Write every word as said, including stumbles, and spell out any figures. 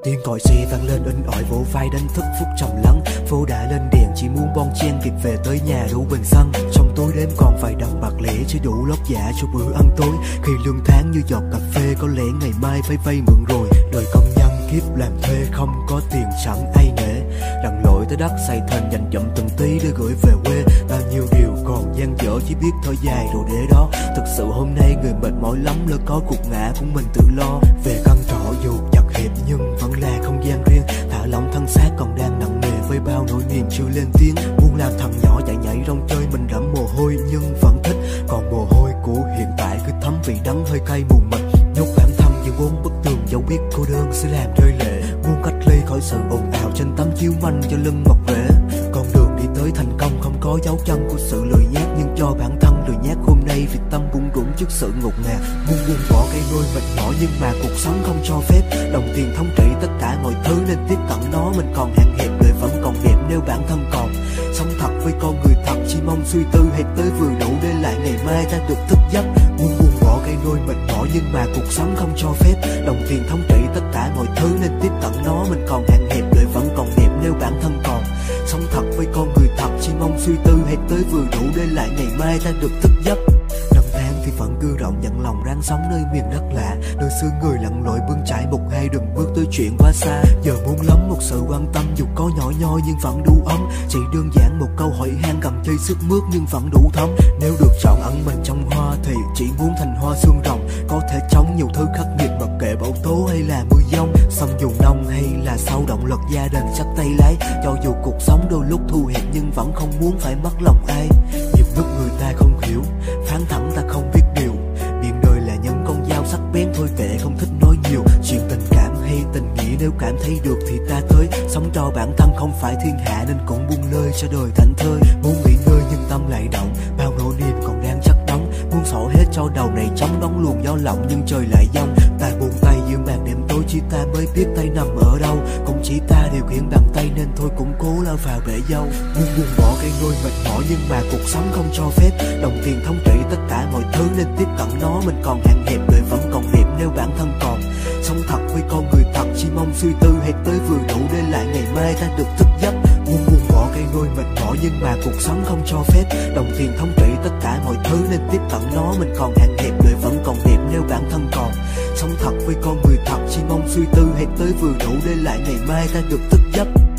Tiếng còi xe vang lên in ỏi vỗ vai đánh thức phút trầm lắng. Phố đã lên đèn chỉ muốn bon chen kịp về tới nhà đủ bình xăng. Trong tối đêm còn vài đồng bạc lẻ chỉ đủ lót dạ cho bữa ăn tối. Khi lương tháng như giọt cà phê có lẽ ngày mai phải vay mượn rồi. Đời công nhân kiếp làm thuê không có tiền chẳng ai nể. Lặn lội tới đất xây thành dành dụm từng tí để gửi về quê. Bao nhiêu điều còn dang dở chỉ biết thở dài rồi để đó. Thực sự hôm nay người mệt mỏi lắm lỡ có cuộc ngã của mình tự lo. Về căn trọ dù chật hẹp nhưng vẫn là không gian riêng. Thả lỏng thân xác còn đang nặng nề với bao nỗi niềm chưa lên tiếng. Muốn làm thằng nhỏ chạy nhảy rong chơi mình đẫm mồ hôi nhưng vẫn thích. Còn mồ hôi của hiện tại cứ thấm vị đắng hơi cay mù mịt. Nhốt bản thân giữa bốn bức tường dẫu biết cô đơn sẽ làm rơi lệ. Muốn cách ly khỏi sự ồn ào trên tấm chiếu manh cho lưng mọc rễ. Con đường đi tới thành công không có dấu chân của sự lười nhác, nhưng cho bản thân lười nhác hôm nay vì tâm bung rủn trước sự ngột ngạt. Muốn buông bỏ cây đôi mệt mỏi nhưng mà cuộc sống không cho phép. Đồng tiền thống trị tất cả mọi thứ nên tiếp cận nó mình còn hạn hẹp. Đời vẫn còn đẹp nếu bản thân còn sống thật với con người thật. Chỉ mong suy tư hãy tới vừa đủ để lại ngày mai ta được thức giấc. Muốn buông bỏ cây đôi mệt mỏi nhưng mà cuộc sống không cho phép. Đồng tiền thống trị tất cả mọi thứ nên tiếp cận nó mình còn hạn hẹp. Đời vẫn còn đẹp nếu bản thân còn sống thật với con người thật. Chỉ mong suy tư hãy tới vừa đủ để lại ngày mai ta được thức giấc. Năm tháng thì vẫn cưa rộng nhận lòng ráng sống nơi miền đất lạ. Nơi xưa người lặn lội bươn trải một hai đừng bước tới chuyện quá xa. Giờ muốn lắm một sự quan tâm dù có nhỏ nhoi nhưng vẫn đủ ấm. Chỉ đơn giản một câu hỏi han cầm chơi sức mướt nhưng vẫn đủ thấm. Nếu được chọn ẩn mình trong hoa thì chỉ muốn thành hoa xương rồng. Có thể chống nhiều thứ khắc nghiệt mặc kệ bão tố hay là mưa giông. Xong dù nông hay là sâu động lực gia đình chắc tay lái. Cho dù cuộc sống đôi lúc thu hẹp nhưng vẫn không muốn phải mất lòng ai. Nhiều lúc người ta không hiểu, phán thẳng ta không biết điều. Miệng đời là những con dao sắc bén thôi kệ không thích nói nhiều. Chuyện tình cảm hay tình nghĩa nếu cảm thấy được thì ta tới. Sống cho bản thân không phải thiên hạ nên cũng buông lơi cho đời thảnh thơi. Muốn nghỉ ngơi nhưng tâm lại động, bao nỗi niềm còn đang chất đóng. Muốn xỏ hết cho đầu này trống đóng luồng gió lộng nhưng trời lại giông. Ta buông tay giữa màn đêm tối chỉ ta mới biết tay nằm ở đâu. Cũng chỉ ta điều khiển bàn tay nên thôi cũng cố lao vào bể dâu. Muốn buông bỏ cây đôi mệt mỏi nhưng mà cuộc sống không cho phép. Đồng tiền thống trị tất cả mọi thứ nên tiếp cận nó mình còn hạn hẹp. Đời vẫn còn đẹp nếu bản thân còn sống thật với con người thật. Chỉ mong suy tư hãy tới vừa đủ để lại ngày mai ta được thức giấc. Muốn buông bỏ cây đôi mệt mỏi nhưng mà cuộc sống không cho phép. Đồng tiền thống trị tất cả mọi thứ nên tiếp cận nó mình còn hạn hẹp. Đời vẫn còn đẹp nếu bản thân còn sống thật với con người thật. Chỉ mong suy tư hãy tới vừa đủ để lại ngày mai ta được thức giấc.